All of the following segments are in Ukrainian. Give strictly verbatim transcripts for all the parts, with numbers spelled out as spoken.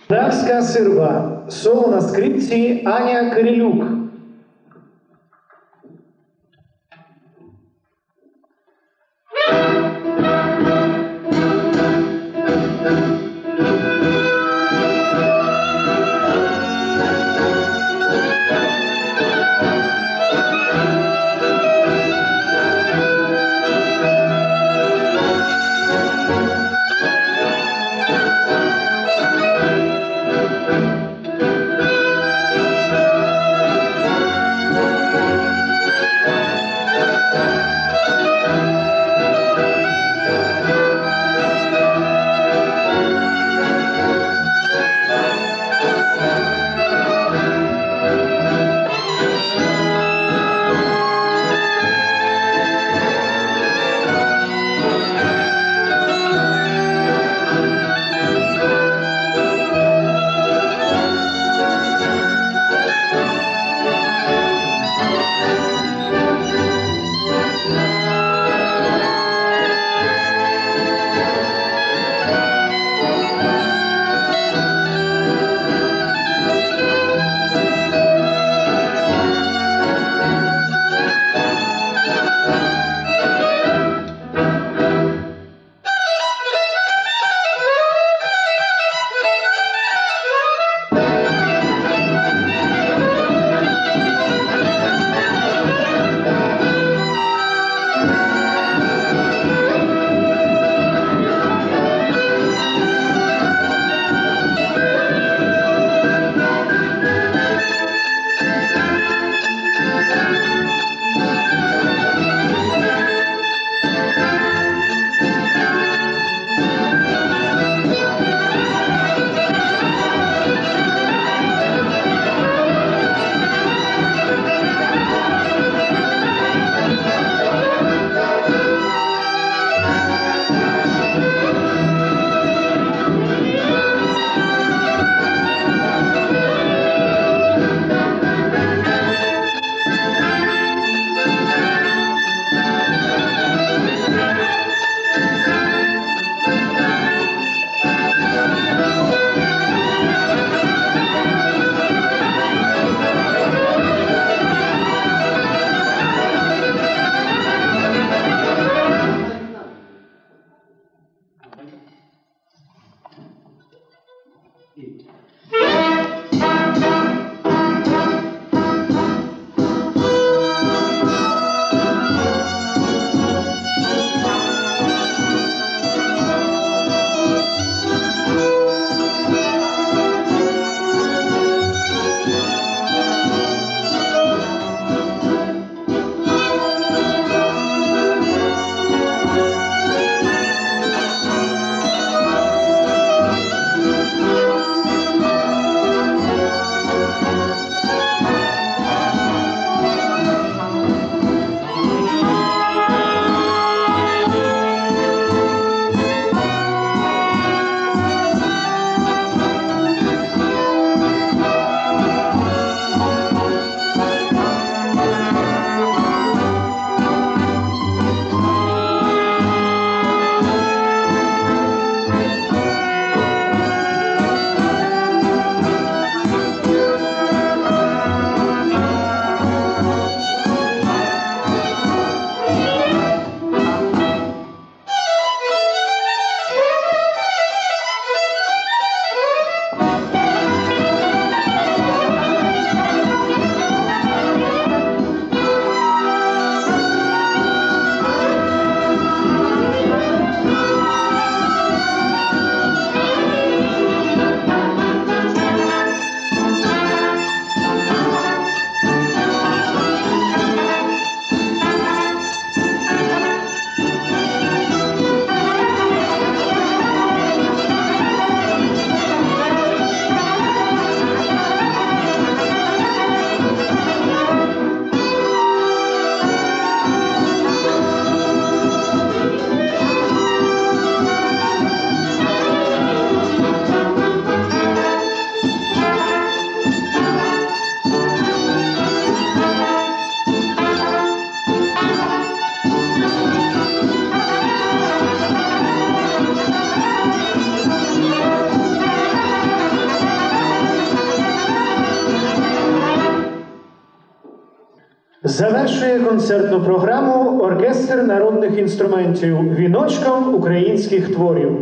Молдавська сирба. Соло на скрипці Аня Кирилюк. Завершує концертну програму оркестр народних інструментів віночком українських творів.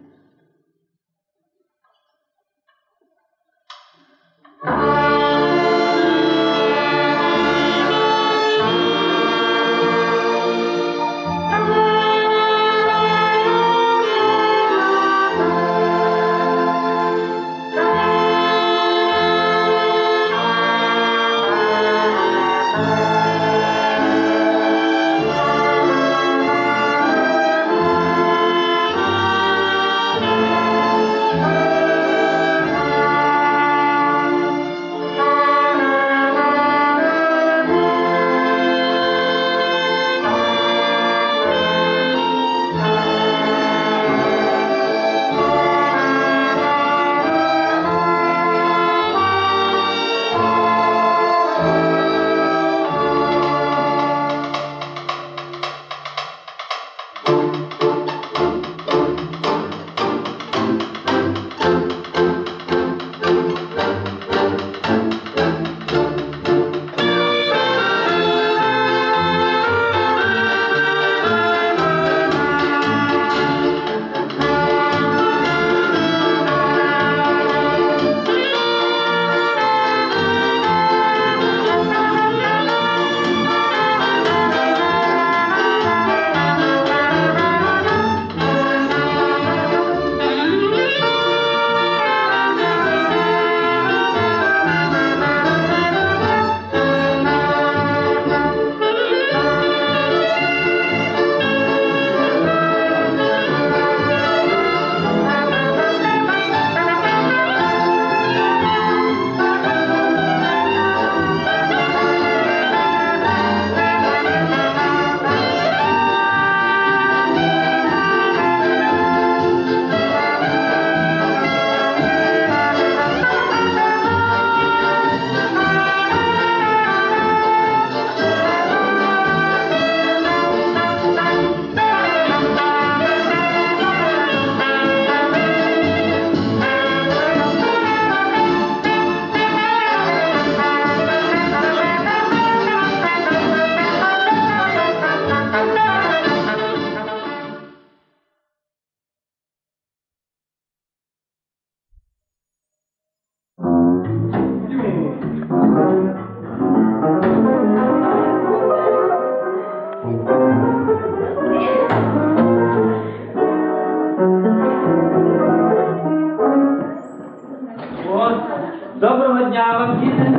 Доброго дня вам, діти!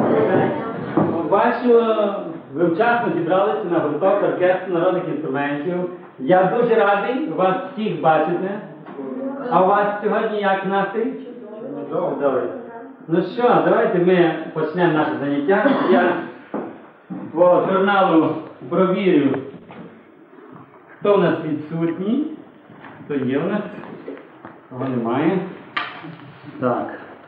Бачу, ви вчасно зібралися на гурток оркестру народних інструментів. Я дуже радий вас всіх бачити. А у вас сьогодні як настрій? Добре. Ну що, давайте ми почнемо наше заняття. Я по журналу провірю, хто у нас відсутній, хто є у нас, кого немає. Так.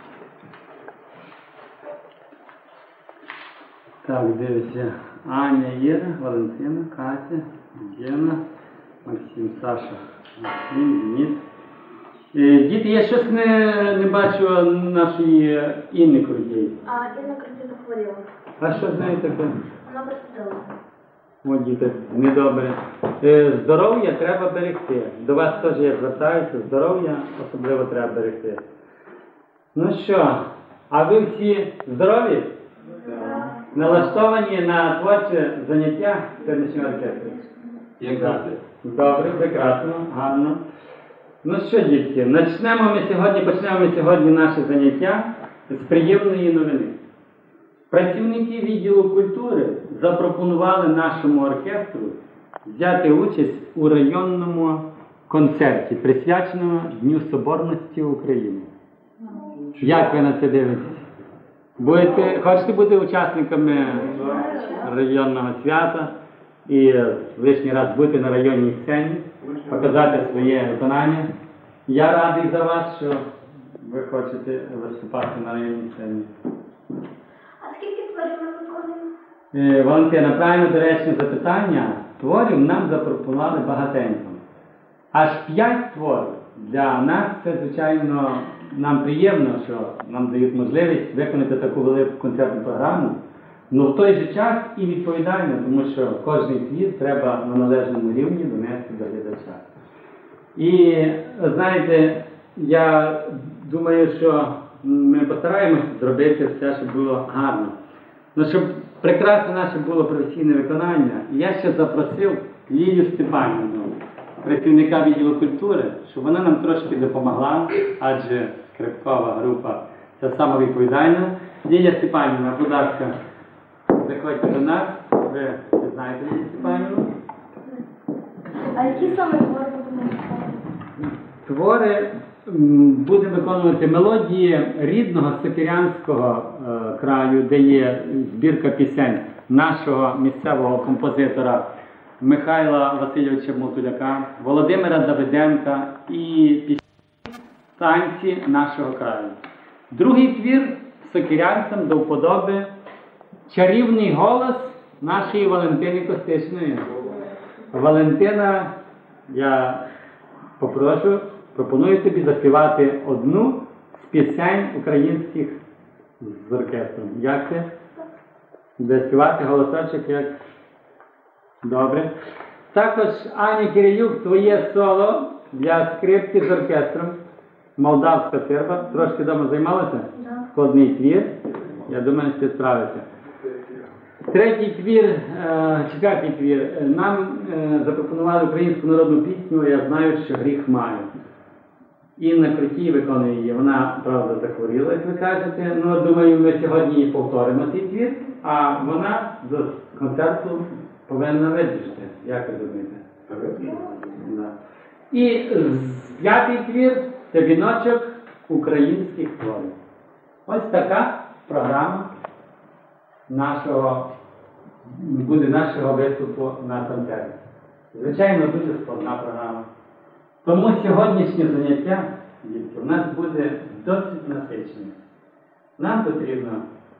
Так, дивіться. Аня є, Валентина, Катя, Єна, Максим, Саша, Максим, Денис. Е, Діти, я щось не, не бачу нашої Інни Крутєї. А Інна Крутєва хворіла. А що з нею таке? Вона простудилася. О, діти, недобре. Е, здоров'я треба берегти. До вас теж я звертаюся, здоров'я особливо треба берегти. Ну що, а ви всі здорові? Налаштовані на творче заняття сьогоднішнього оркестру? Як завжди. Добре, прекрасно, гарно. Ну що, дітки, почнемо ми сьогодні, почнемо ми сьогодні наше заняття з приємної новини. Працівники відділу культури запропонували нашому оркестру взяти участь у районному концерті, присвяченому Дню Соборності України. Як ви на це дивитесь? Будете, хочете бути учасниками районного свята і лишній раз бути на районній сцені, показати своє виконання? Я радий за вас, що ви хочете виступати на районній сцені. А скільки творів ми виконуємо? Е, Валентина, правильно доречне запитання. Творів нам запропонували багатенько. Аж п'ять творів. Для нас це, звичайно, нам приємно, що нам дають можливість виконати таку велику концертну програму. але в той же час і відповідально, тому що кожний твір треба на належному рівні донести до глядача. І, знаєте, я думаю, що ми постараємося зробити все, щоб було гарно. Ну, щоб прекрасне наше було професійне виконання, я ще запросив Лілію Степанівну, працівника відділу культури, щоб вона нам трошки допомогла, адже скрипкова група це самовідповідальна. Лілія Степанівна, будь ласка, заходьте до нас, ви знаєте Лілію Степанівну. А які саме твори будемо виконувати? Твори м, будемо виконувати мелодії рідного сокирянського е, краю, де є збірка пісень нашого місцевого композитора Михайла Васильовича Мотуляка, Володимира Давиденка і пісні танці нашого краю. Другий твір сокирянцям до вподоби чарівний голос нашої Валентини Костишної. Валентина, я попрошу, пропоную тобі заспівати одну з пісень українських з оркестром. Як це? Буде співати голосочок як? Добре. Також, Аня Кирилюк, твоє соло для скрипки з оркестром. Молдавська серба. Трошки вдома займалася? Да. Складний твір. Я думаю, що ти справишся. Третій твір, е, четвертий твір. Нам е, запропонували українську народну пісню «Я знаю, що гріх маю». Інна Крутій виконує її. Вона, правда, захворіла, як ви кажете. Ну, думаю, ми сьогодні повторимо цей твір, а вона до концерту повинна видержати. Як ви думаєте? Да. І п'ятий твір – це віночок українських творів. Ось така програма нашого, буде нашого виступу на концерті. Звичайно, дуже складна програма. Тому сьогоднішнє заняття, дітки, у нас буде досить насичене. Нам потрібно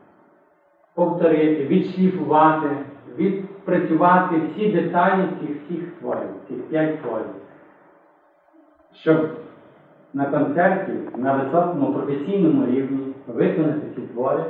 повторити, відшліфувати, відпрацювати всі деталі цих всіх творів, цих п'ять творів. Щоб на концерті, на високому професійному рівні виконати ці твори.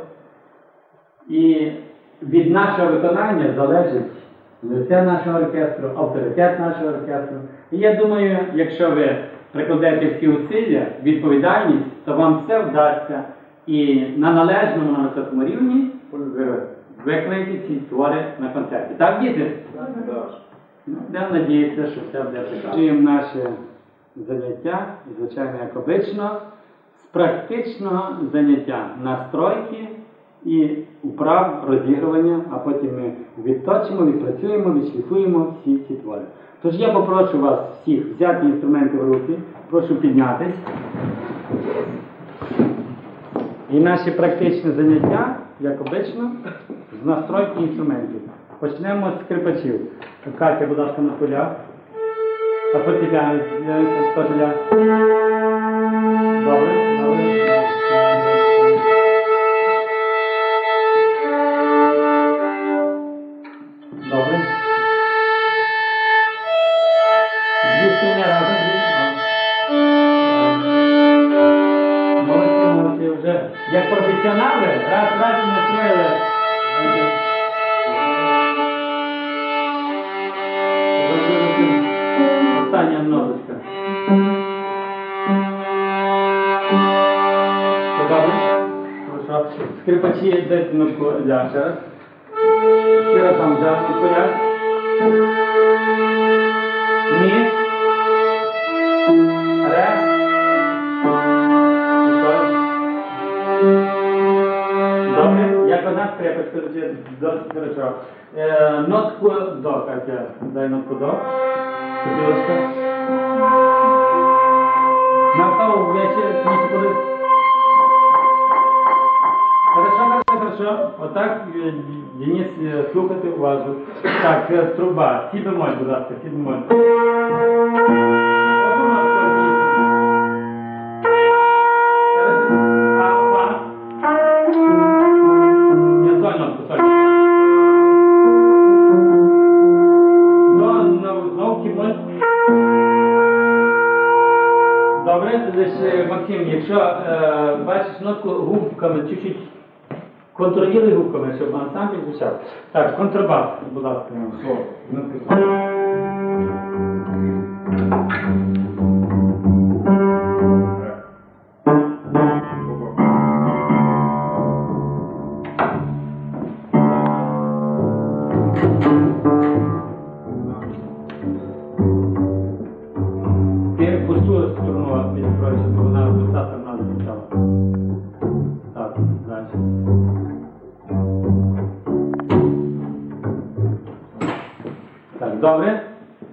І від нашого виконання залежить лице нашого оркестру, авторитет нашого оркестру. І я думаю, якщо ви прикладете всі усилля, відповідальність, то вам все вдасться. І на належному, на високому рівні ви виконаєте ці твори на концерті. Так, діти? Так. Будемо надіятися, що все буде прекрасно. Почуємо наше заняття, звичайно, як обично, з практичного заняття настройки і вправ розігрування, а потім ми відточимо, відпрацюємо, відшліфуємо всі ці твори. Тож я попрошу вас всіх взяти інструменти в руки, прошу піднятись. І наші практичні заняття, як обично, з настройки інструментів. Почнемо з скрипачів. Катя, будь ласка, на полях. А фортепіано, хто поля. Добре, добре. Добре. Дві струни разом. Молодці, молодці, вже як професіонали, раз, раз і настроїли. Остання ноточка. Добре? Хорошо. Скрипачі, дайте нотку ля ще раз. Ще раз там взяв нотку ля. Мі. Ре. Добре. Як одна скрипочка, досить хорошо. Е, нотку до, Катя. Дай нотку до. Сопілочка. Навколо вечір, сміще подив. Хорошо, хорошо. Отак, Денис, слухати уважно. Так, труба. Сі бемоль, будь ласка, сі бемоль. Не соль нотку, соль. Знову кіболь. Добре, лише, Максим, якщо е, бачиш нотку губками чуть-чуть контролюй гуками, щоб ансамбль звучав. Так, контрабас, будь ласка, слово. Ти пусту струну відкроєш, бо вона пуста сторона звучала. Так, далі. Так, добре.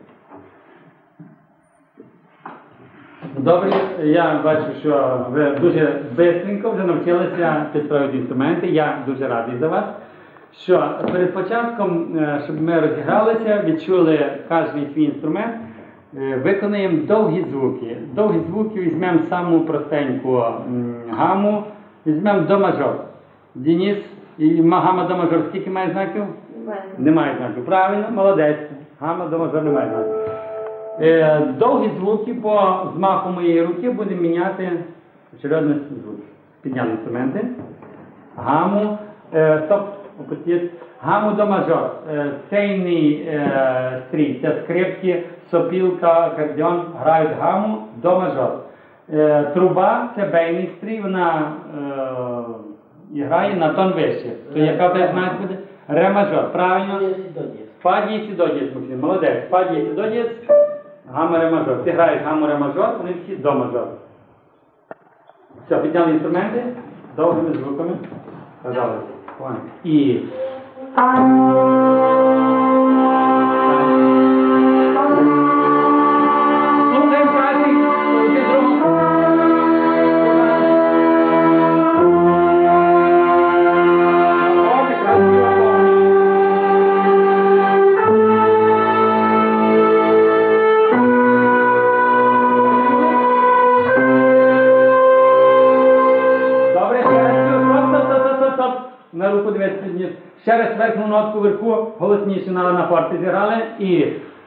Добре, я бачу, що ви дуже швидко вже навчилися підправити інструменти. Я дуже радий за вас. Що перед початком, щоб ми розігралися, відчули кожен свій інструмент, виконуємо довгі звуки. Довгі звуки візьмемо саму простеньку гаму, візьмемо до мажор. Денис, і гама до мажор скільки має знаків? Немає знаків. Правильно, молодець. Гама до мажор немає знаків. Довгі звуки по змаху моєї руки будемо міняти очередно звуки. Підняли інструменти. Гаму, стоп, опустіть. Гаму до мажор. Цейний стрій, це скрипки, сопілка, акордеон грають гаму до мажор. Труба, це бейний стрій, вона грає на тон вище. То яка в знак буде? Ре мажор, правильно? Фа дієс і до дієс, Максим, молодець. Фа дієс і до дієс, гамма ре мажор. Ти граєш гамму ре мажор, вони всі до мажор. Все, підняли інструменти довгими звуками. Казали. І... Слухаємо праздник один другому. Добре, ще раз. Стоп, стоп, стоп, стоп. На руку дивіться вниз. Ще раз верхню нотку вверху, голосніше на, на форті зіграли і...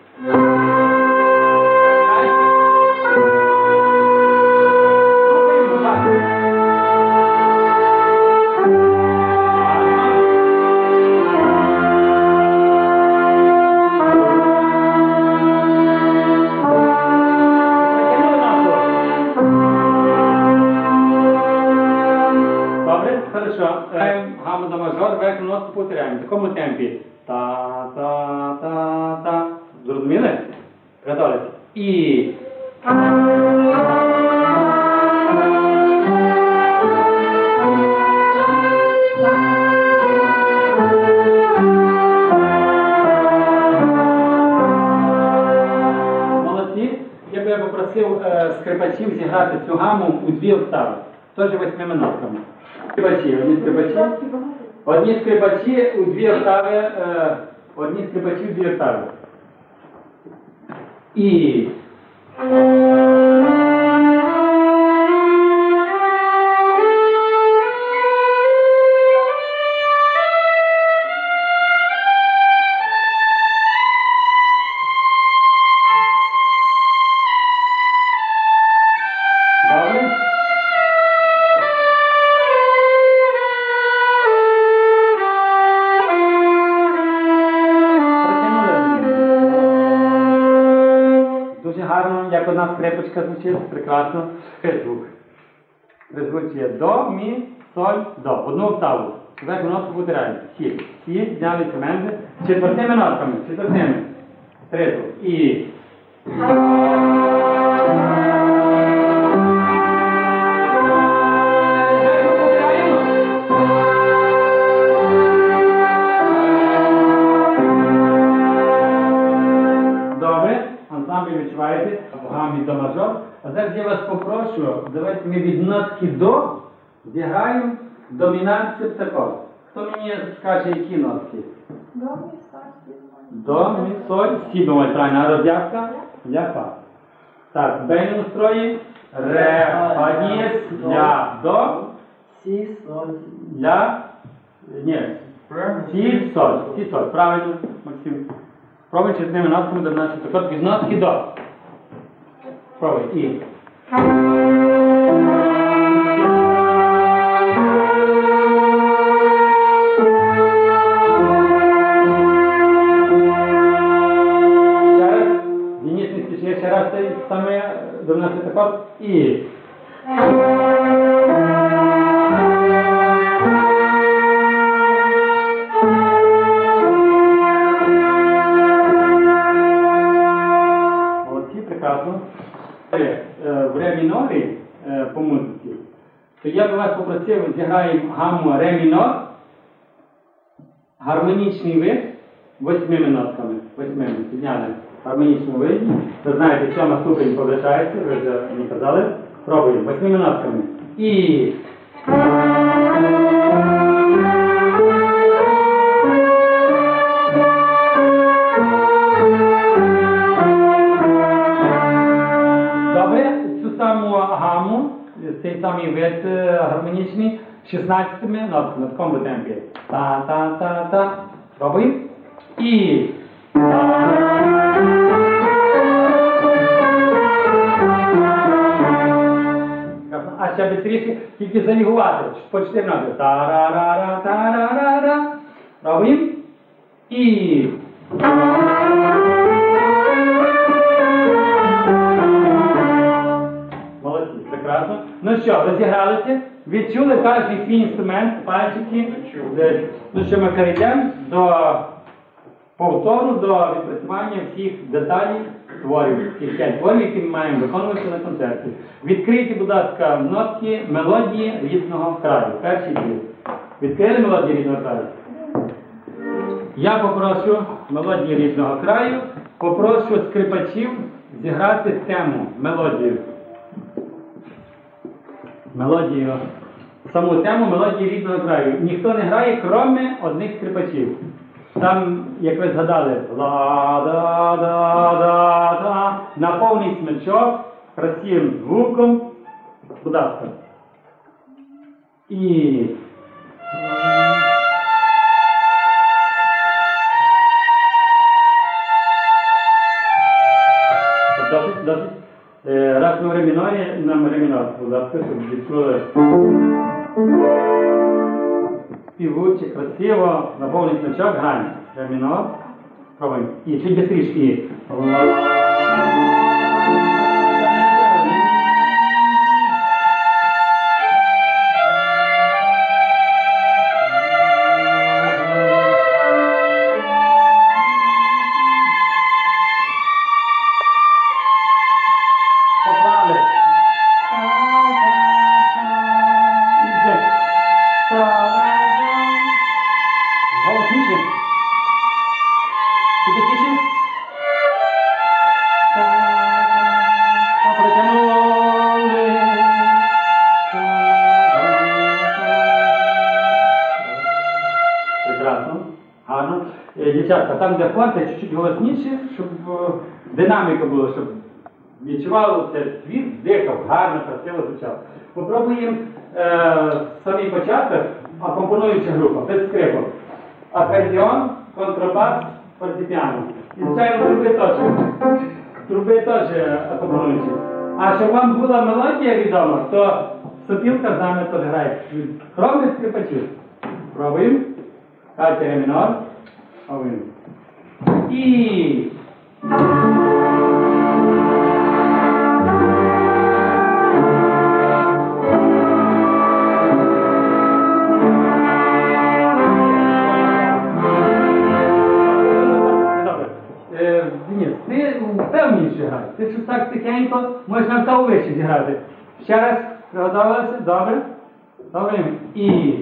Добре? Хорошо. Гамма до мажор, верхню нотку повторяємо. В такому темпі. Та-та-та-та. Зрозуміли? Готові? І... Молодці. Я би попросив е, скрипачів зіграти цю гаму у дві октави. Теж восьмими нотками. Скрипачі, одні скрипачі. Одні скрипачі у дві октави, е, одні скрипачі у дві октави. І... Добре? Дуже гарно, як одна скрипочка звучить, прекрасно. Звук. Звучить до, мі, соль, до. Одну октаву. Верхню нотку повторяємо. Сі. Сі, зняли інструменти. Четвертими нотками. Четвертими. Тризу. І... Добре, ансамбль відчуваєте, в гамі до мажор. А зараз я вас попрошу, давайте ми від нотки до зіграємо домінант септакорд. Хто мені скаже, які нотки? До, мі, соль, сі, До, мі, соль, сі бемоль, правильно, а розв'язка? Ля, фа. Так, в бейному строї ре, фа дієс, ля, до, Сі, соль. ля, ні, сі, соль, сі, соль, правильно, Максим. Пробуй чотирними нотками до нашої такот від нотки до. Пробуй, і. І... Молодці, прекрасно. Е, В ре мінорі е, по музиці, то я би вас попросив, зіграємо гамму ре мінор, гармонічний вид, восьмими нотками. Восьмими. Підняли в гармонічному виді. Ви знаєте, сьома ступень повертається, ви вже мені казали. Пробуємо. Восьмими нотками. І... Добре, цю саму гамму, цей самий вид е, гармонічний, шістнадцятими нотками, в такому темпі. Та-та-та-та. Пробуємо. І... А ще швидше, тільки залігувати. По чотири ноти. Та-ра-ра-ра, та-ра-ра-ра. Пробуємо. І... Молодці, прекрасно. Ну що, розігралися? Відчули кожен свій інструмент, пальчики. Ну що, ми перейдемо до повтору, до відпрацювання всіх деталей творів. Всіх п'ять творів, які ми маємо виконувати на концерті. Відкрийте, будь ласка, нотки мелодії рідного краю. Перший двір. Відкрили мелодії рідного краю? Я попрошу мелодії рідного краю, попрошу скрипачів зіграти тему, мелодію. Мелодію, саму тему мелодії рідного краю. Ніхто не грає, крім одних скрипачів. Там, як ви згадали, ла-да-да-да-да, на повний смичок, красивим звуком. Будь ласка. І... Досить, досить. Раз на ре мінорі, на ре мінор, будь ласка, щоб відчули. Співуче, красиво, на повний смичок, граємо. Ре мінор. Пробуємо. І чуть бистріше. І... Дівчатка, там, де форте, чуть-чуть голосніше, щоб динаміка була, щоб відчувало це світ, дихав, гарно, красиво звучав. Попробуємо е, самий початок, акомпонуюча група, без скрипок. Акордеон, контрабас, фортепіано. І, звичайно, труби теж. Труби теж акомпонуючі. А щоб вам була мелодія відома, то сопілка з нами теж грає. Кроме скрипачів. Пробуємо. Кальте ре мінор. І... Денис, ти впевненіше грай. Ти щось так тихенько, можеш на октаву вище зіграти. Ще раз, приготувалися? Добре? Добре. І...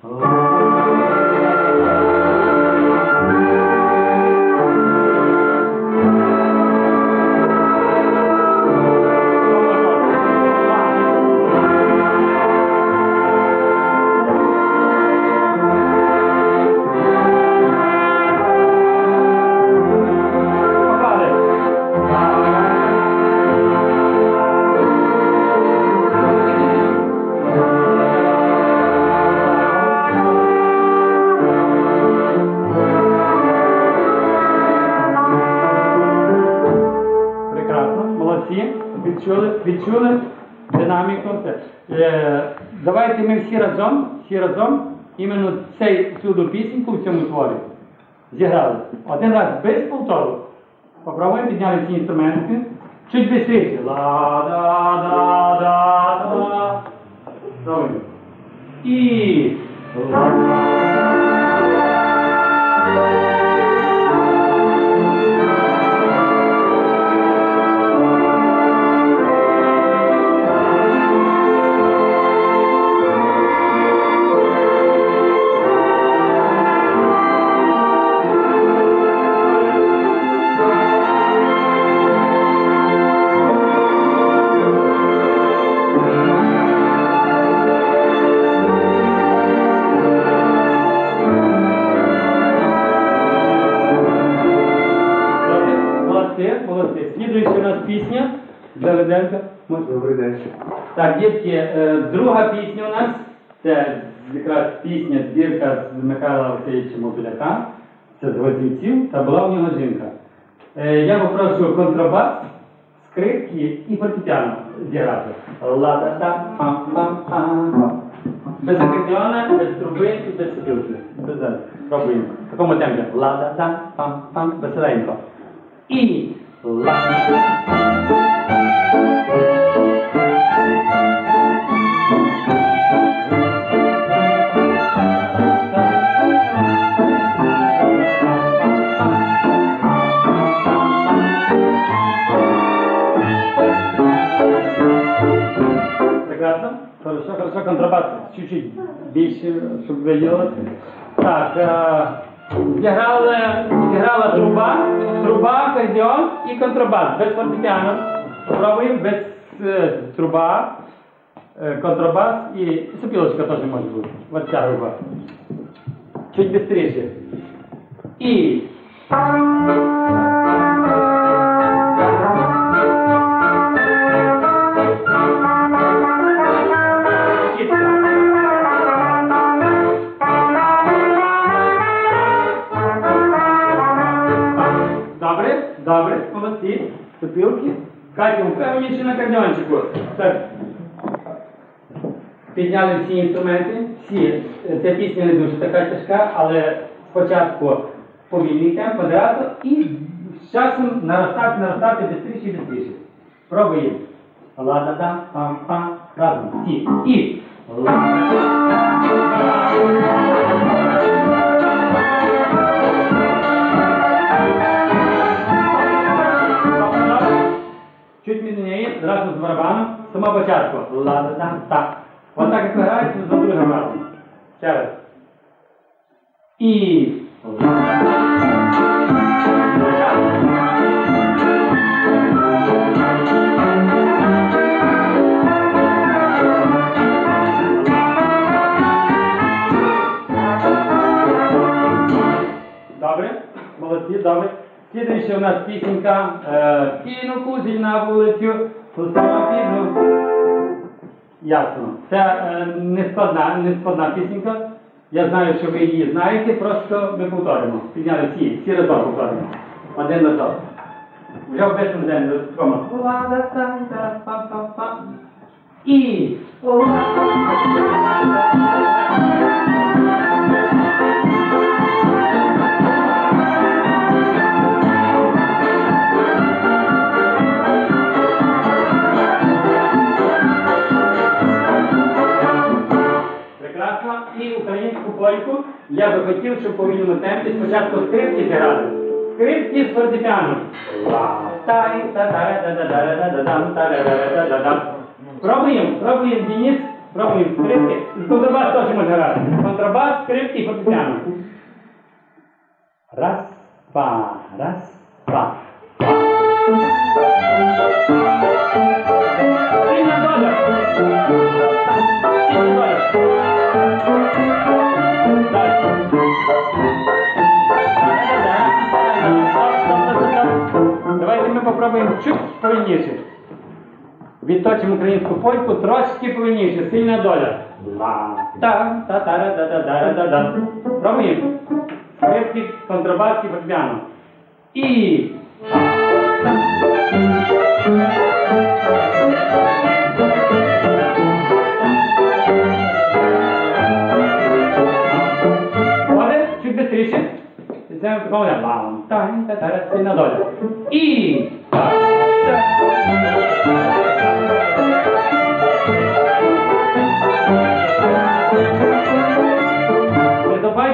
Відчули, відчули динаміку. Е, давайте ми всі разом, всі разом, іменно цей, цю пісеньку в цьому творі зіграли. Один раз без повтору. Попробуємо, підняли всі інструменти. Чуть быстрее. Ла-да-да-да-да. Пробуем. И... Молодці. Слідуюча у нас пісня для Руденка. Добрий день. Так, дітки, е, друга пісня у нас, це якраз пісня, збірка з Михайла Васильовича Мопіляка, це з Гвоздівців, та була у нього жінка. Е, Я попрошу контрабас, скрипки і фортепіано зіграти. Ла-да-да-пам-пам-пам. Без акордеона, без труби і без сопілки. Без зали. Пробуємо. В такому темпі. Ла-да-да-пам-пам. Веселенько. І прекрасно. Хорошо, хорошо. Контрабас чуть-чуть більше, щоб виділилося. Так, е Зіграла, зіграла труба, труба, акордеон і контрабас, без фортепіано. Попробуємо без е, труба, е, контрабас і, і сопілочка теж може бути. Ось ця труба. Чуть бистріше. І... Добре, добре, молодці, сопілки. Катя, впевненіше на акордеончику. Так. Підняли всі інструменти, всі. Ця пісня не дуже така тяжка, але спочатку повільний темп, одразу, і з часом наростати, наростати бистріше і бистріше. Пробуємо. Ла-да-да, пам-пам, разом, всі. І. Чуть медленніше, зразу з барабаном, з самого початку. Ла-да-да, так. Ось так, як ви граєте, за другим разом. Ще раз. І... Добре, молодці, добре. Слідуюча у нас пісенька е, «Кину кузіль на вулицю, пустила піду». Ясно. Це е, нескладна, нескладна пісенька. Я знаю, що ви її знаєте, просто ми повторимо. Підняли всі, всі разом повторимо. Один разом. Вже в першому день до такому. І... І українську польку я би хотів, щоб по вільному темпі спочатку скрипки зіграли. Скрипки з фортепіаном. Пробуємо, пробуємо, Денис, пробуємо скрипки. Контрабас теж може грати. Контрабас, скрипки і фортепіано. Раз, два, раз, два. Сильна доля. Сильна доля. Давайте ми попробуємо чуть повільніше. Відточимо українську польку трошки повільніше. Сильна доля. Та-та-та-та-та-та-та-та-та. Пробуємо. Скрипки, контрабас і фортепіано. І... Оде, чуть бистріше. Це в такому не. Сильна доля. І...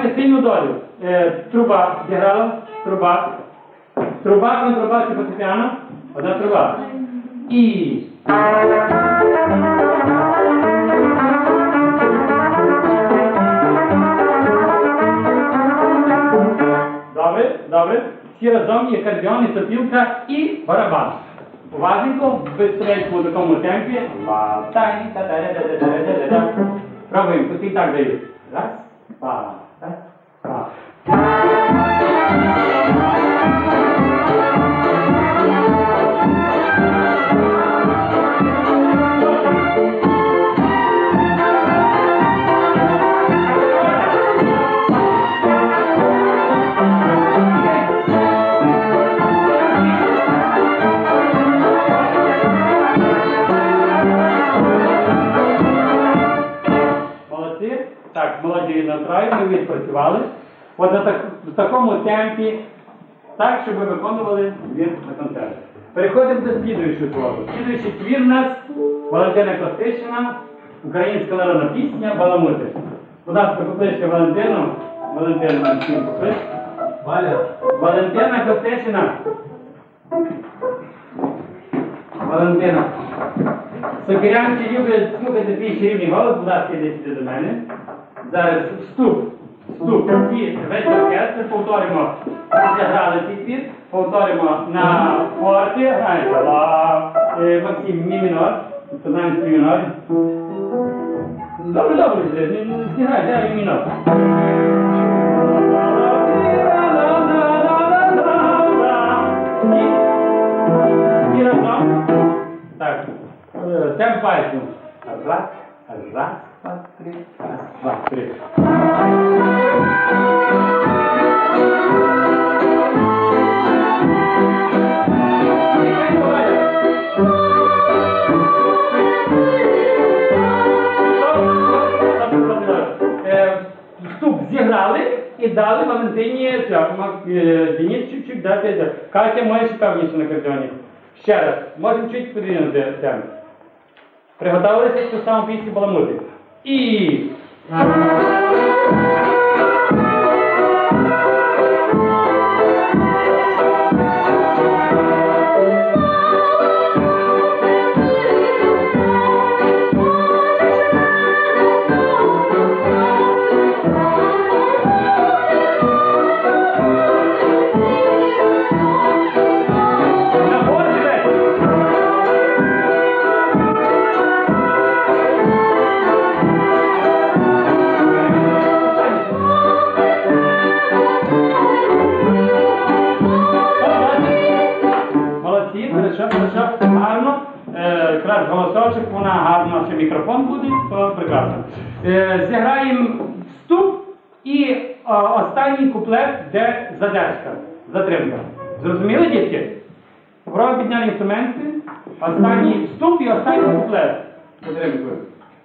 маєте сильну долю. Е, труба зіграла, труба. Труба, контрабас і фортепіано. Одна труба. І... Добре, добре. Всі разом є акордеон, і сопілка, і барабан. Уважненько, бистренько в такому темпі. Пробуємо, пустіть так дають. Раз, два, раз, два. Так, молоді настрої, ми відпрацювали. От на так, в такому темпі, так, щоб ви виконували твір на концерті. Переходимо до слідуючого твору. Слідуючий твір у нас Валентина Костишина, українська народна пісня «Баламути». Будь ласка, покличте Валентину. Валентина, всім покличте. Валя. Валентина Костишина. Валентина. Сокирянці люблять слухати твій чарівний голос, будь ласка, йди сюди до мене. Зараз вступ, вступ, всі, весь оркестр, повторимо, зіграли цей твір, повторимо на форті, граєте ла, е, Максим, мі мінор, познаємо мі мінор. Добре, добре, зіграй, зіграй мі мінор. Всі разом. Так, темп пальцем. Раз, раз. Раз, три, раз, два, три. Вступ зіграли і дали Валентині Денис чуть-чуть дати. Катя, можеш певніше на акордеоні. Ще раз, можемо чуть подвинути тему. Приготовилися ту саму пісню «Баламути». І... гарно, е, якраз голосочок, вона гарно, ще мікрофон буде, то прекрасно. Е, зіграємо вступ і о, останній куплет, де задержка, затримка. Зрозуміли, дітки? Попробуємо підняти інструменти, останній вступ і останній куплет. Затримкою.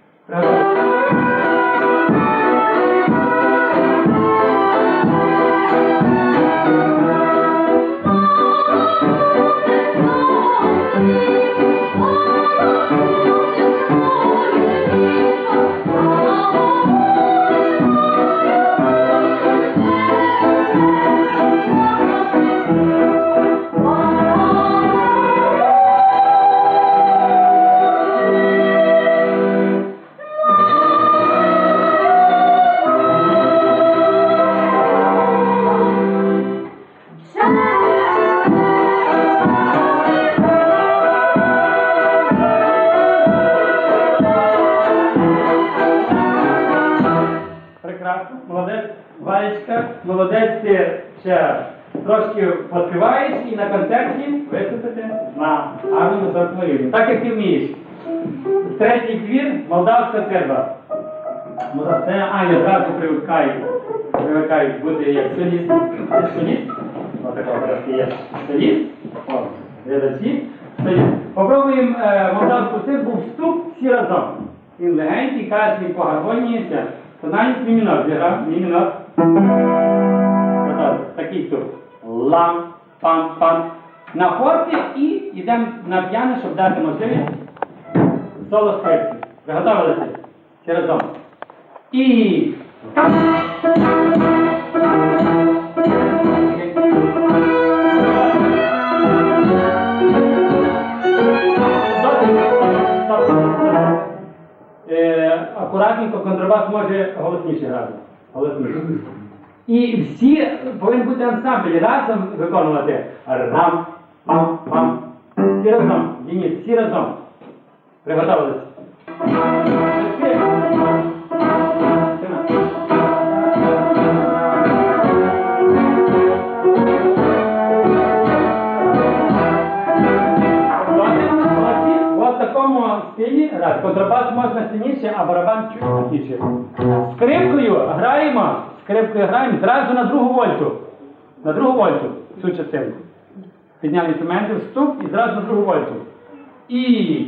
Молодець, Валечка, молодець, ти ще трошки поспіваєш і на концерті виступити на гарному високому рівні. Так, як ти вмієш. Третій твір «Молдавська серба». Це Аня зразу привикає, привикає бути як соліст. Ти соліст? Ось такого трошки є соліст. О, глядачі. Соліст. Попробуємо е, молдавську сербу вступ всі разом. Він легенький, кашний, по гармонії. Познаємо мі мінор, зіграв, мі мінор. Такий вступ. Лам, пам, пам. На форті і йдемо на п'яно, щоб дати можливість соло скрипки. Приготовилися? Всі разом. І... здатний, контрабас може голосніше грати. Голосніше. І всі повинні бути ансамблі разом виконувати. Рам, пам, пам. Всі разом. Денис, всі разом. Приготовились. В такому стилі, раз, контрабас можна сильніше, а барабан чуть тихіше. Скрипкою граємо, скрипкою граємо зразу на другу вольту. На другу вольту, цю частинку. Підняли інструменти, вступ і зразу на другу вольту. І...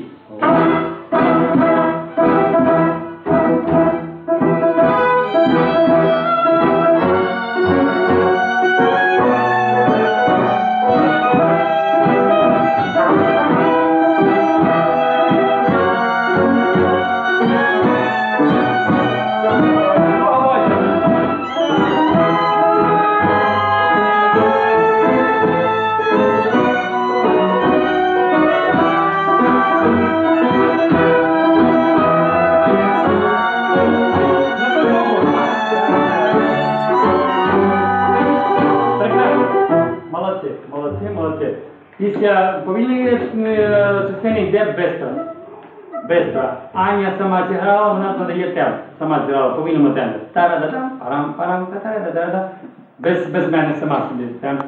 Після повільної частини йде бестра. Бестра. Аня сама зіграла, вона надає темп. Сама зіграла в повільному темпі. Та-ра-да-дам, парам-парам, та-та-ра-да-да-да. Без, без мене сама собі темп.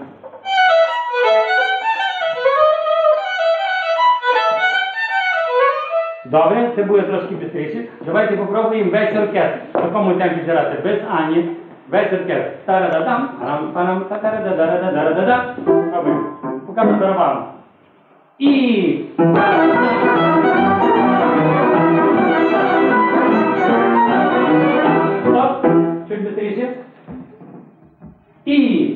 Добре, це буде трошки швидше. Давайте попробуємо весь оркестр. В такому темпі зіграти. Без Ані. Весь оркестр. Та-ра-да-дам, парам-парам, та-та-ра-да-да-да-да-да-да. Пробуємо. Пока ми барабаном. І... Стоп. Чуть быстрее. І...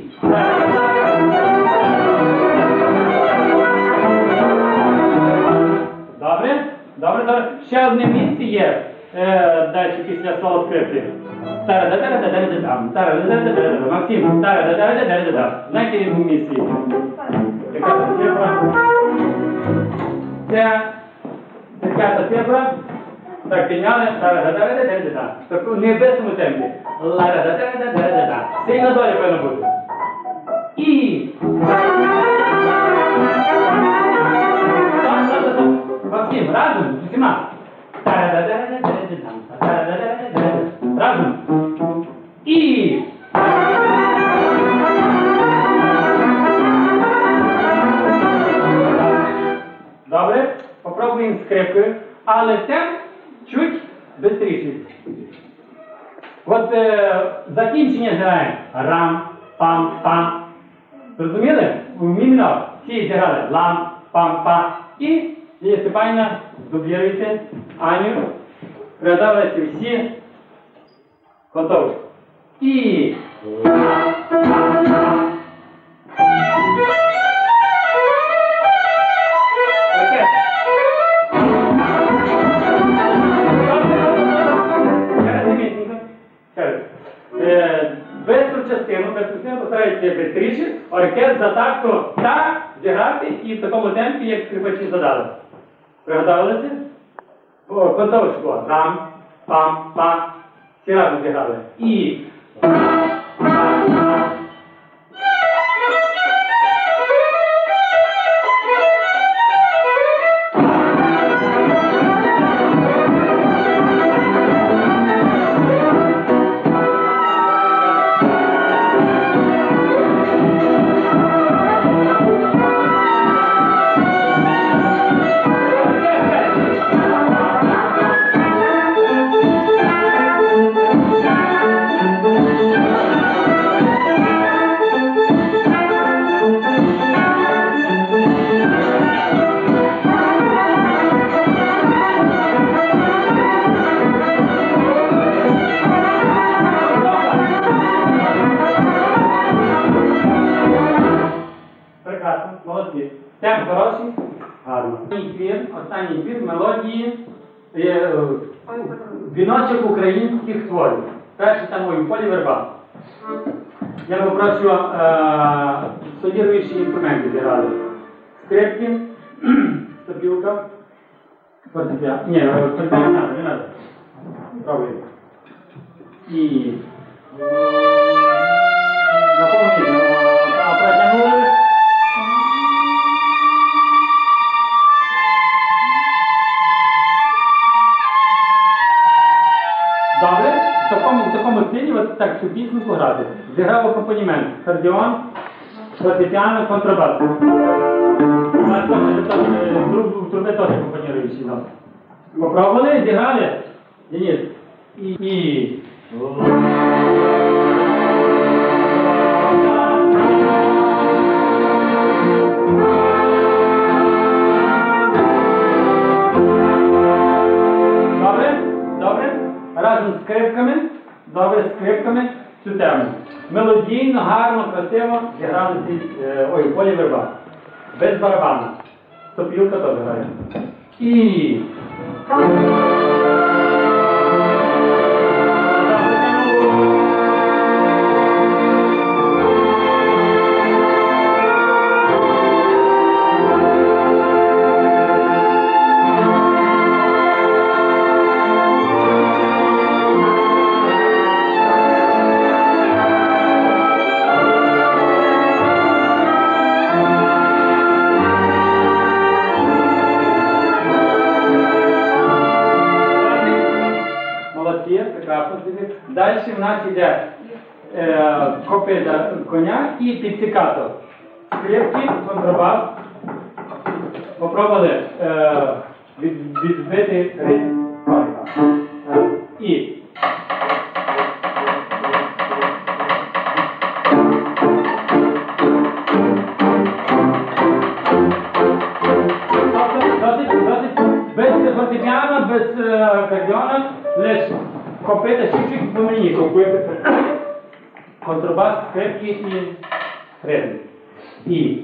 Добре? Добре, добре. Ще одне місце є. Е, далі після соло скрипки. Та-ра-да-да-да-да-да-дам. Та-ра-да-да-да-да-да-дам. Максим. Та-ра-да-да-да-да-да-дам. Знаєте, яку місце? Яка цифра? Це це п'ята цифра. Так, підняли. Та-ра-да-да-да-да-да-да. Так, не в бесному темпі. Ла-ра-да-да-да-да-да-да. Сильна доля повинна бути. І... Максим, разом, з усіма. Та-ра-да-да-да-да-да-дам. Та-ра-да-да-да-да-да. Разом. І... Добре, попробуємо скрипкою, але темп чуть швидше. От е, закінчення граємо. Рам, пам, пам. Зрозуміли? У мінор всі зіграли. Лам, пам, пам. І Лілія Степанівна, дублюєте Аню. Приготовилися всі. Готові. І... Бестру частину, бестру частину постарається швидше, оркестр за такту так зіграти і в такому темпі, як скрипачі задали. Приготовилися? Контовочку. Рам, пам, пам. Всі разом зіграли. І... Молодці. Темп хороший. Гарно. Останній твір, останній твір мелодії е, віночок українських творів. Перший там у полі верба. Я попрошу е, соліруючі інструменти зіграли. Скрипки, сопілка, фортепіано. Ні, фортепіано не треба, не треба. Пробуємо. І... Напомніть, протягнули. Добре, в такому, в такому стилі, от так, щоб пісеньку грати. Зіграв акомпанімент. Акордеон, фортепіано, контрабас. У нас труби теж акомпаніруючі. Попробували, зіграли? Денис. І... і... Добре? Добре? Разом з скрипками, добре, з скрипками цю тему. Мелодійно, гарно, красиво зіграли ці, е, ой, полі верба. Без барабана. Сопілка теж грає. І... Далі в нас йде е, копита коня і піцикато. Скрипки, контрабас. Попробували е, від, відбити ритм. І. Досить, досить, без фортепіано, без е, акордеона, лише копита, чик-чик, по мені, копита, контрабас, скрипки і ритм. І.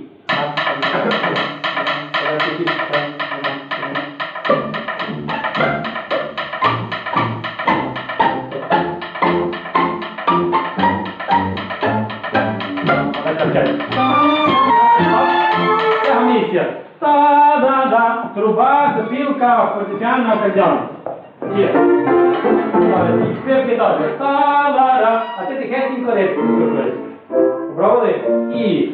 Це гамісія. Та-да-да, труба, сопілка, фортепіано, акордеон. Є. І скрипки теж. Та-да-да. А ти тихесенько ритм зробиш. Попробували? І.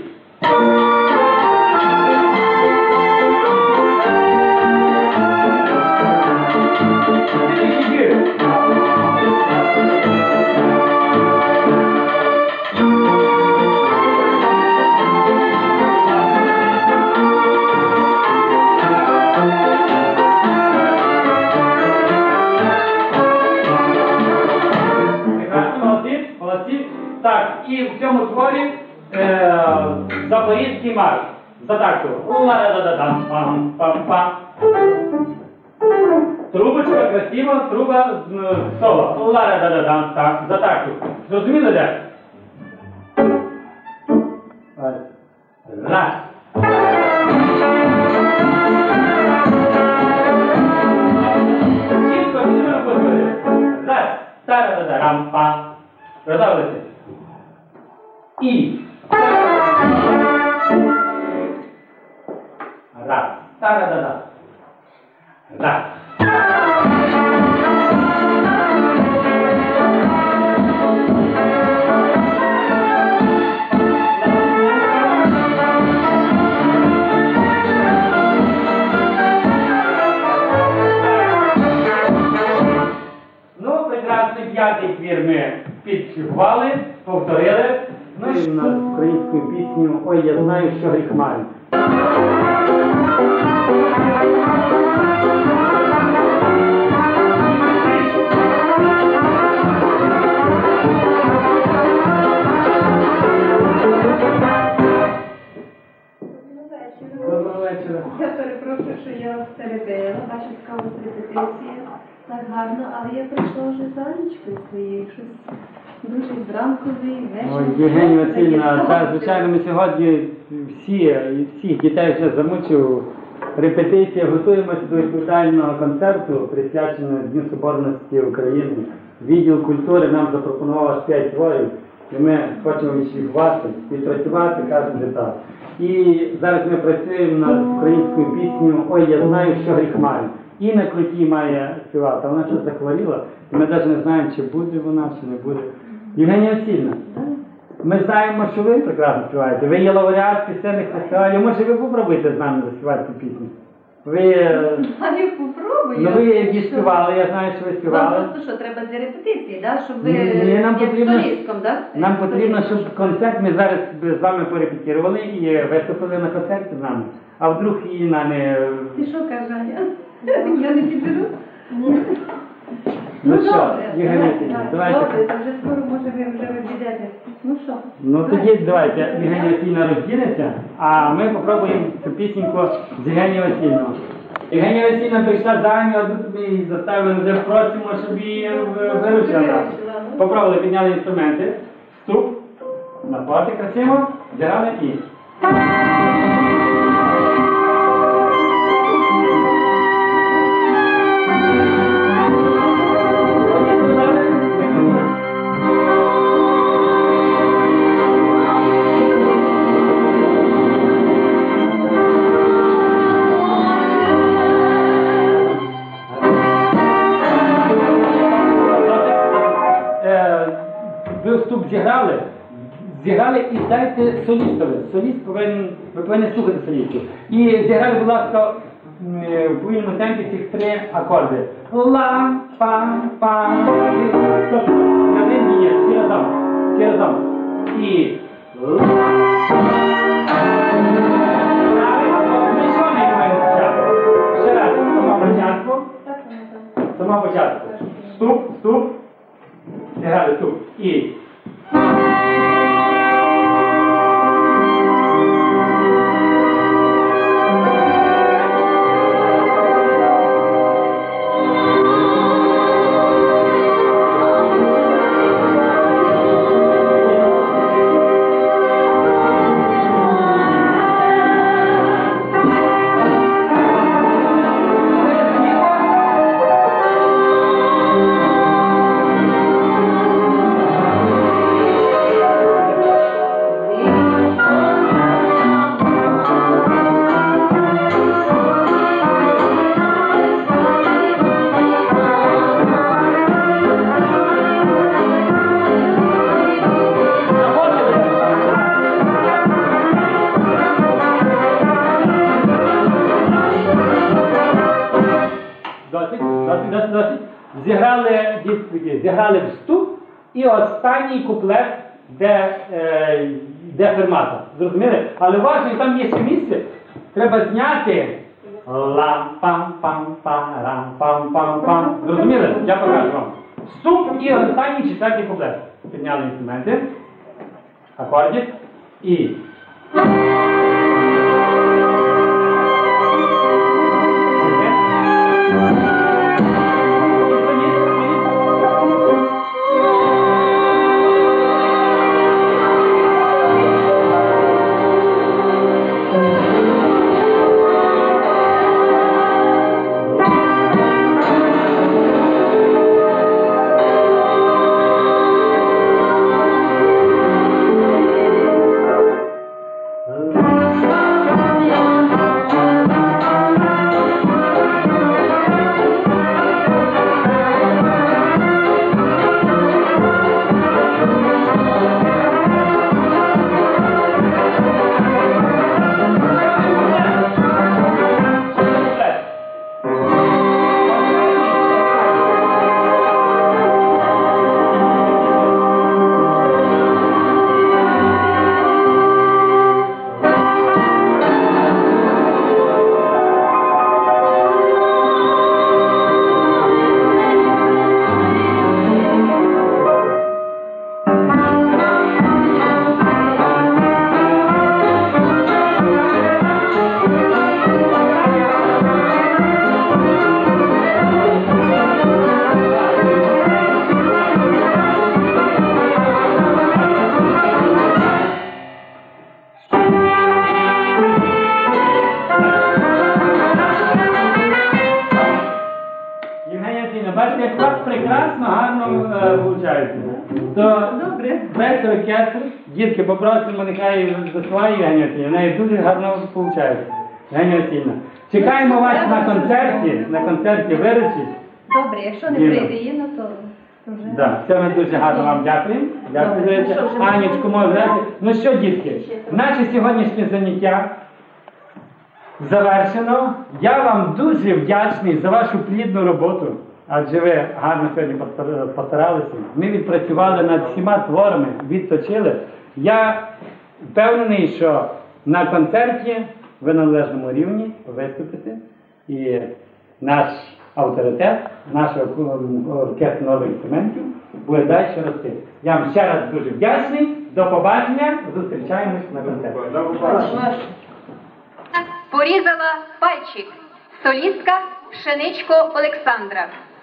Так, і в цьому творі е, запорізький марш. За такту. Ла-да-да-да-дам-пам-пам-пам. Трубочка красива, труба е, соло. Ла-да-да-да-дам, так, за такту. Зрозуміло, де? Раз. Чітко, чітко позволили. Раз. Та-да-да-да-дам-пам. Продавилися. І. Раз. Та-да-да-да. Раз. Ну, прекрасний п'ятий твір ми підшифували, повторили. Ну і на українську пісню «Ой, я знаю, що гріх маю». Доброго вечора. Я перепрошую, що я вас перебила, бачу, така у вас репетиція, так гарно, але я прийшла вже за Анечкою своєю, щось дуже зранковий, вечір. Ой, Євгенія Васильівна, так, звичайно, ми сьогодні всі, всіх дітей вже замучив репетиція, готуємося до відповідального концерту, присвяченого Дню Соборності України. Відділ культури нам запропонував аж п'ять творів, і ми хочемо відшліфувати, відпрацювати кожен деталь. І зараз ми працюємо над українською піснею «Ой, я знаю, що гріх маю». Інна Крутій має співати, вона щось захворіла, Ми навіть не знаємо, чи буде вона, чи не буде. Євгенія Васильівна, ми знаємо, що ви прекрасно співаєте. Ви є лауреат пісенних фестивалів. Може, ви попробуєте з нами заспівати цю пісню? Ви, А я попробую. ну, ви її співали, я знаю, що ви Вам співали. просто що, треба для репетиції, да? Щоб ви Ні, нам як потрібно- солістком, да? Нам потрібно, Солістком. щоб концерт, ми зараз з вами порепетірували і виступили на концерті з нами. А вдруг Інна не... Ти що кажеш, Аня? Я не підберу? Ну що, добре, Євгенія давайте, Васильівна, так, давайте. Добре, то вже скоро, може, ви вже ви підете. Ну що? Ну тоді давайте, Євгенія Васильівна розділиться, а ми попробуємо цю пісеньку з Євгенією Васильівною. Євгенія Васильівна прийшла за Аню, а тут ми її заставили, вже просимо, щоб її в- виручила нас. Попробували, підняли інструменти, ступ, на парти красиво, зіграли і... Ви вступ зіграли, зіграли і дайте солістові. Соліст повинен, ви повинні слухати солістів. І зіграли, будь ласка, в повільному темпі цих три акорди. Ла, па, па, тобто, на один ні, всі разом, всі разом. І ла, ми що не маємо спочатку? Ще раз, сама початку, сама початку. Ступ, ступ. Зіграли тут. І... Досить, досить, досить, досить. Зіграли, дітки, зіграли вступ і останній куплет, де, е, де фермата. Зрозуміли? Але важливо, там є ще місце, треба зняти лам-пам-пам-парам-пам-пам-пам. Зрозуміли? Я покажу вам. Вступ і останній четвертий куплет. Підняли інструменти, акордик і... Бачите, як у вас прекрасно, гарно е, виходить. То Добре. весь оркестр, дітки, попросимо, нехай заспіває Євгенія Васильівна, в неї дуже гарно виходить. Євгенія Васильівна. Чекаємо вас на концерті, на концерті виручить. Добре, якщо не Ніна. прийде Інна, то вже... Да, це ми дуже гарно вам дякуємо. Дякую. Добре, ну що, вже Анічку, можна? можна. Ну що, дітки, наше сьогоднішнє заняття завершено. Я вам дуже вдячний за вашу плідну роботу, адже ви гарно сьогодні постар- постаралися. Ми відпрацювали над всіма творами, відточили. Я впевнений, що на концерті ви на належному рівні виступите. І наш авторитет, наш оркестр нових інструментів буде далі рости. Я вам ще раз дуже вдячний. До побачення. Зустрічаємось на концерті. Порізала пальчик. Солістка Пшеничко Олександра.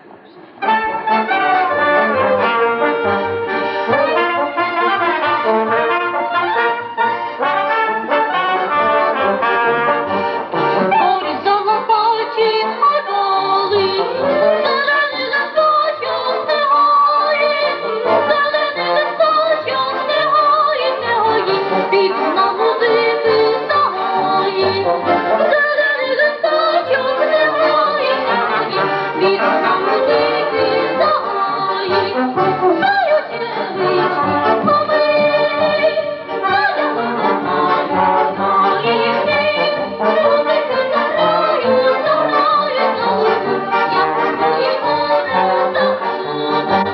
Порізала пальчик, подали, зелений листочок не горить, зелений листочок не горить, не горить, піду на музики загорить. Зелений листочок не горить, не горить, піду на музики загорить. Знаю червички, помий, знаю, знаю, знаю, музики заграю, заграю на луку, я свої море забуду.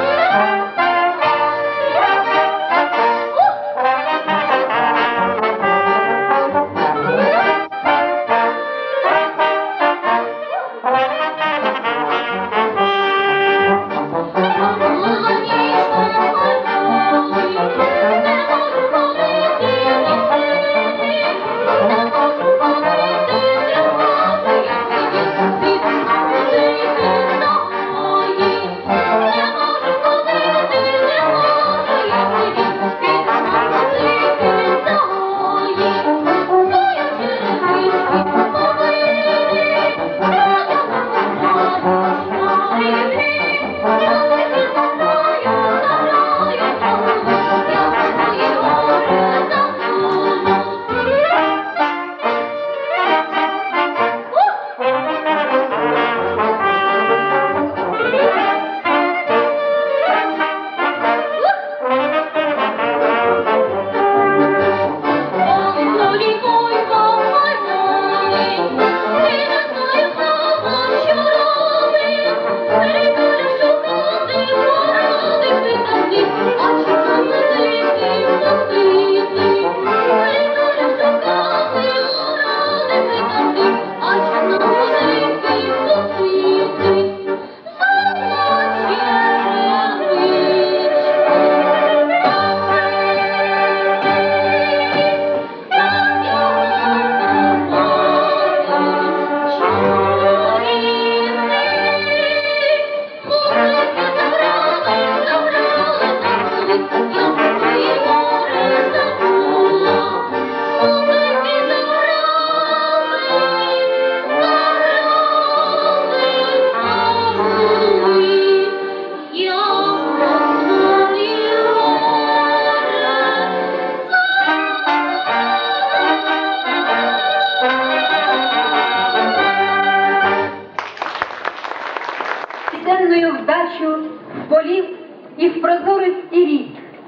Пісенною вдачу полів і в прозорості рік,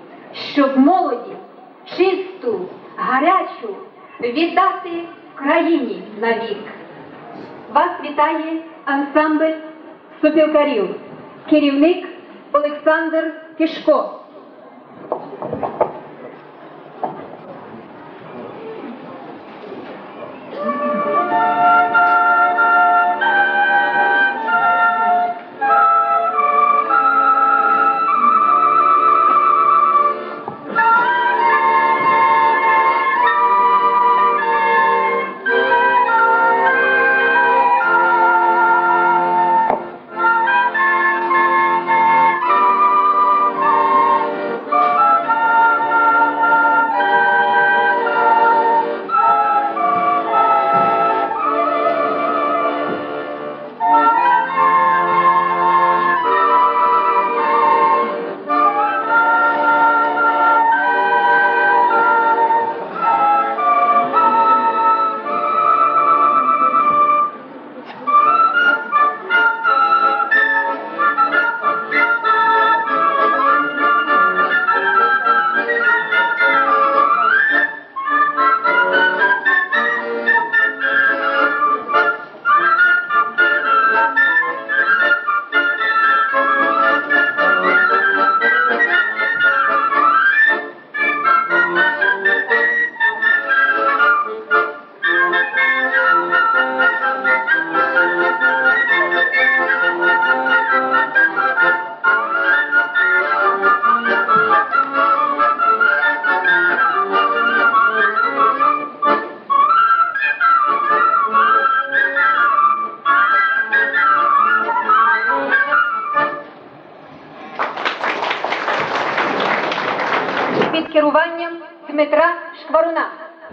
щоб молоді чисту, гарячу віддати країні навік. Вас вітає ансамбль сопілкарів, керівник Олександр Кишко. Thank під керуванням Дмитра Шкваруна.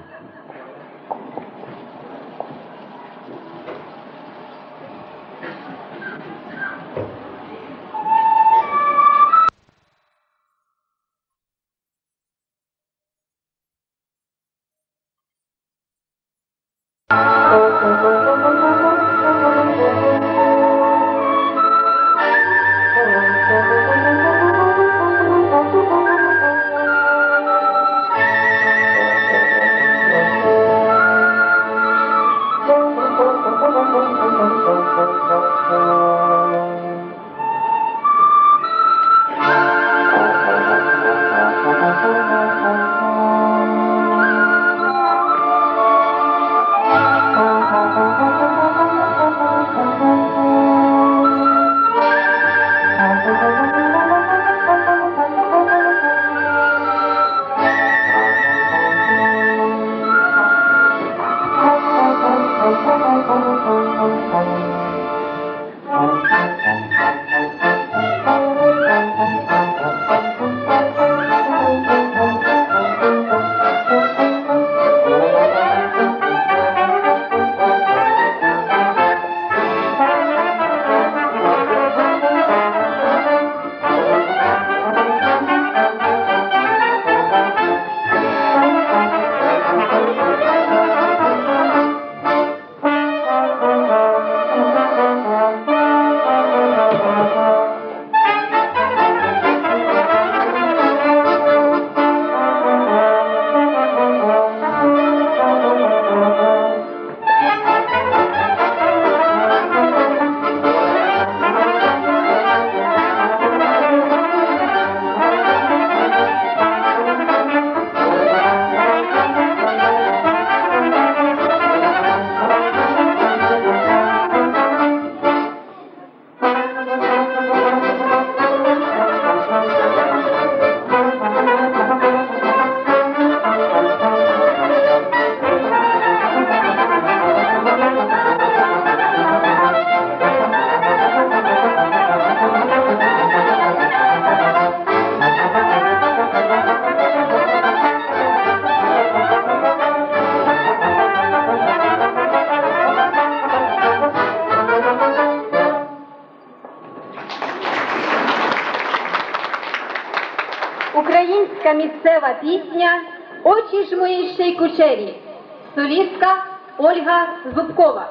Українська місцева пісня «Очі ж мої ще й кучері», солістка Ольга Зубкова.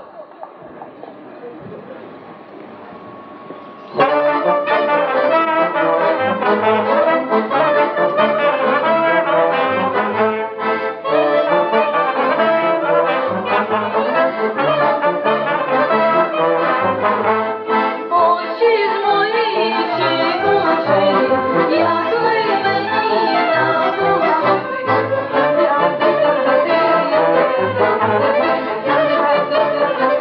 Thank you.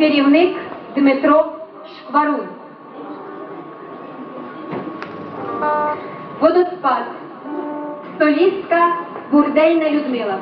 керівник Дмитро Шкварун. Водоспад. Солістка Бурдейна Людмила.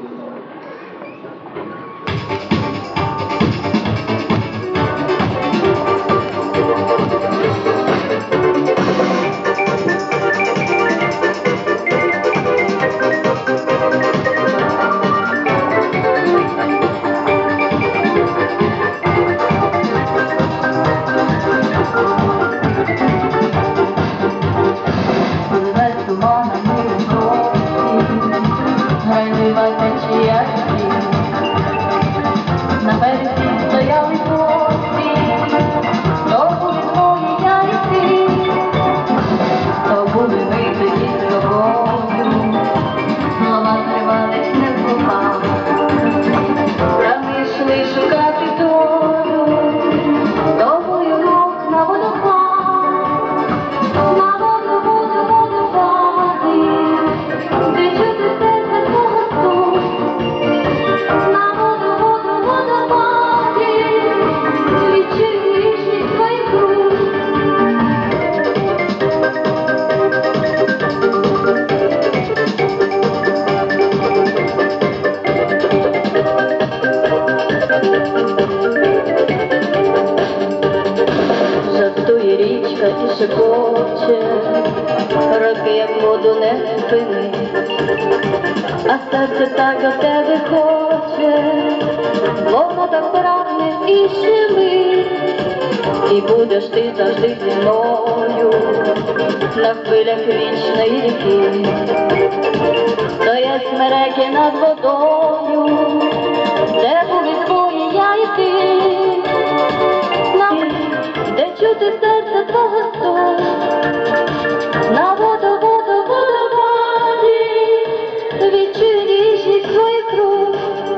На березі стояли хлопці, то були твої я і ти, то були ми тоді з тобою, слова зривались не в губах, брами йшли шукати долю, тобою рух на водопад, на воду, воду, водопади, де чути серце твого стук. Жартує річка і шепоче, роки як воду не спини, а серце так до тебе хоче, воно так прагне і щемить, і будеш ти завжди зі мною на хвилях вічної ріки. Стоять смереки над водою, де були твої я і ти, де чути серце твого стук, на воду, воду, водопаді, відчуй ніжність своїх рук.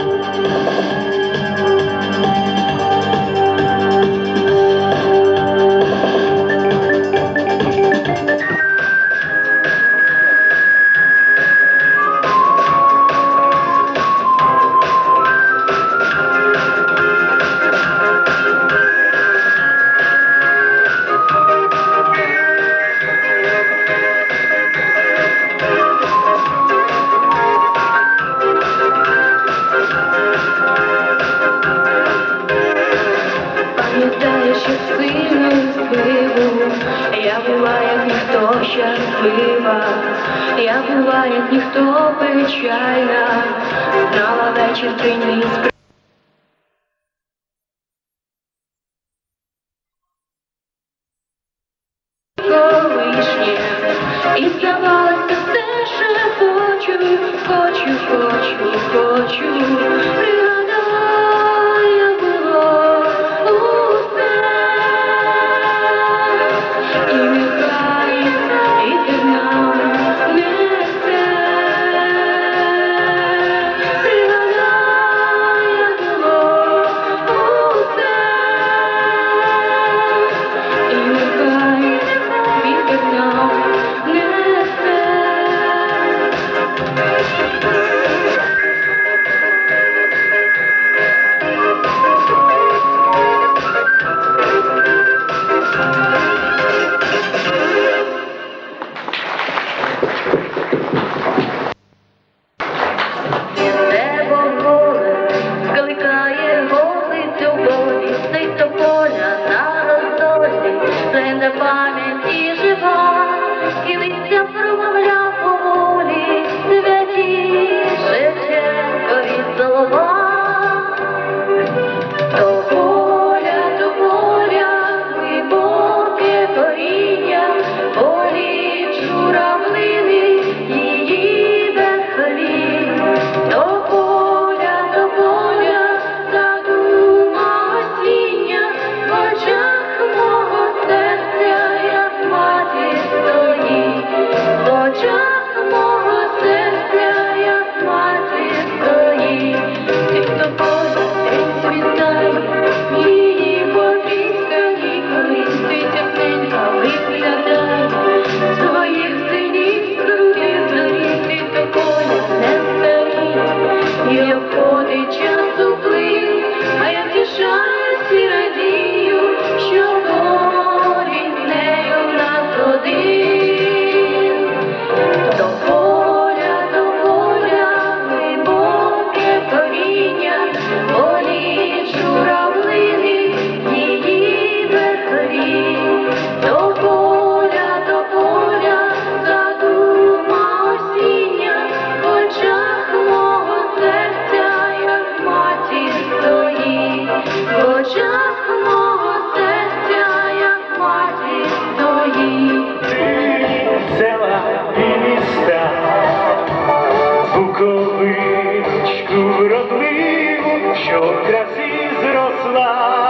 Пам'ятаєш, як сильно збиву, я була, як ніхто щаслива, я була, як ніхто печальна, знала вечір приніс. Колишнє, і здавалося все, що хочу, хочу, хочу, хочу, пригадай, як було усе, і нехай вітер нам несе, пригадай, що в красі зросла,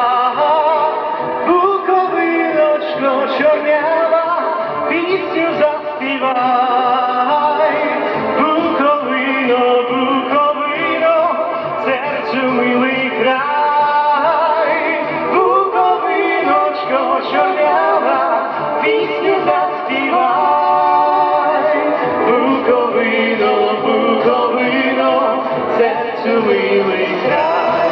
буковиночко чорнява, пісню заспівай. Буковино, Буковино, серцю милий край. Буковиночко чорнява, пісню заспівай. Буковино, Буковино, серцю милий край.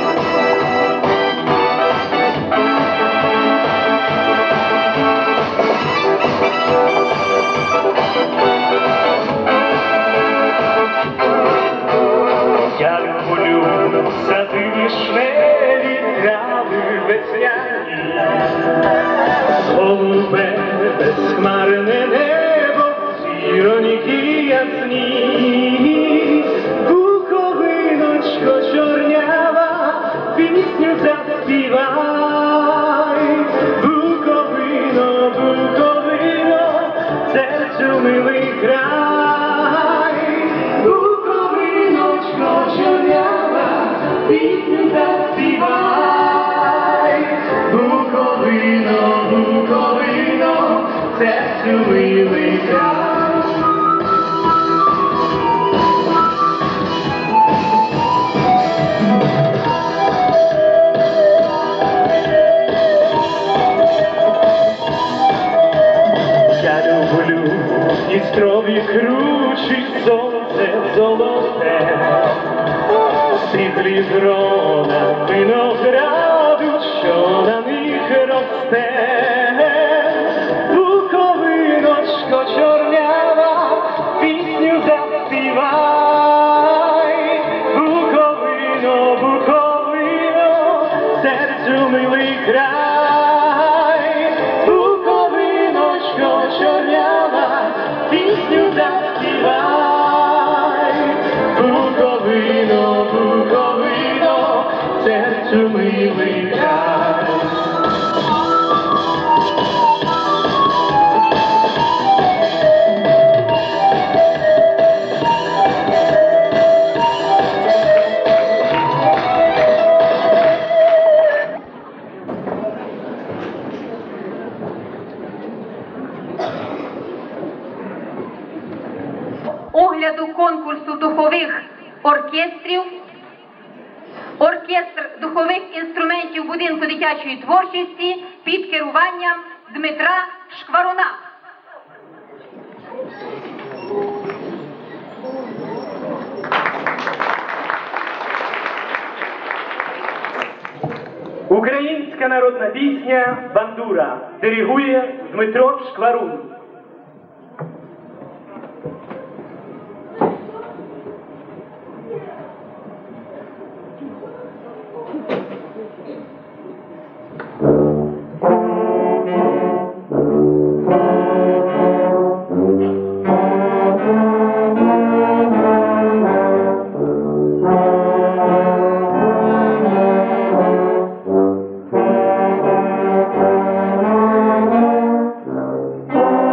Я люблю сади вишневі, трави весняні, голубе безхмарне небо, зіроньки ясні. Буковиночко чорнява, пісню заспівай. Буковино, Буковино, серцю милий край. Буковиночко чорнява, пісню заспівай. Буковино, Буковино, серцю милий край. Я люблю Дністрові кручі, сонце золоте, стріглі грона винограду, що на них росте. Буковиночко чорнява, пісню заспівай. Буковино, Буковино, серцю милий край. Буковиночко чорнява, пісню заспівай. Буковино, Буковино, серцю милий край. Огляду конкурсу духових оркестрів, оркестр духових інструментів будинку дитячої творчості під керуванням Дмитра Шкваруна. Українська народна пісня «Бандура» диригує Дмитро Шкварун. Thank you.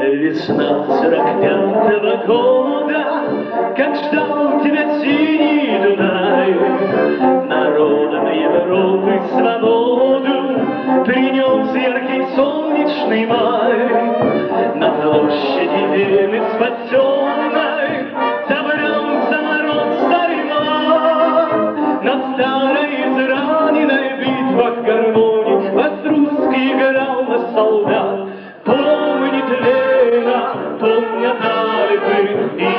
весна сорок пятого года, как ждал тебя синий Дунай. Народом Европы свободу принес яркий солнечный май. На площади Вены спасенной собрался народ старина. На старой израненной битвах гармонии вас русский играл на солдат. Помнит Лена, помнят Альпы и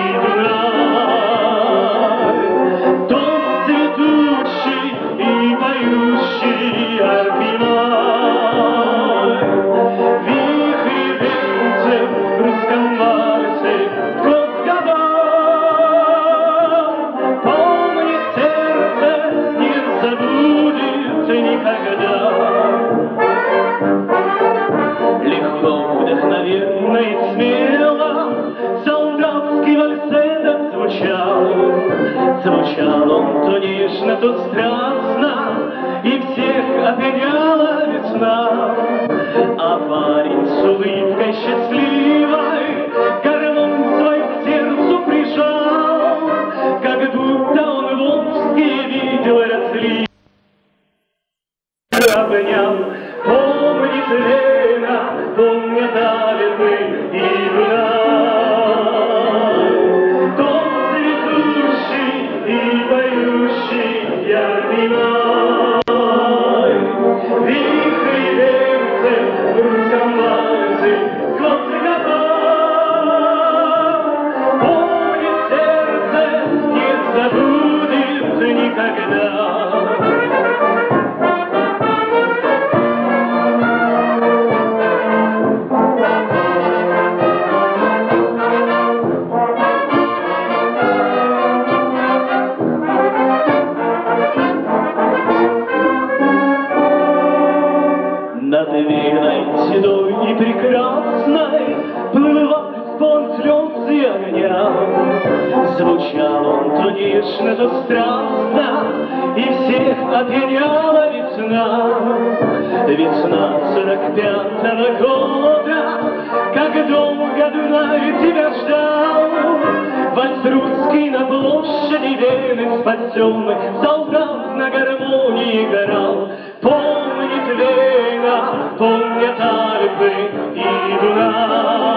Дунай. Тот цветущий и поющий Арпимай. Вихри венцем в русском вальсе в год года. Помнит сердце, не забудет никогда. Легко, вдохновенно и смело солдатский вальс звучал. Звучал он то нежно, то страстно, и всех опьяняла весна. А парень с улыбкой счастливой гармонь свой к сердцу прижал, как будто он волжские видел разлив. Обнял, помнит Лена, помнят Альпы и Дунай. Тот цветущий и поющий яркий май. Вихри венцем в русском вальсе год года. Помнит сердце, не забудет никогда. Над Веной седой и прекрасной плыла вон слез и огня. Звучал он то нежно, то страстно, и всех опьяняла весна. Весна сорок пятого года, как долго Дунай тебя ждал. Вальс русский на площади Вены спасенный солдат на гармонии играл. Помнит Лена, помнят Альпы и Дунай.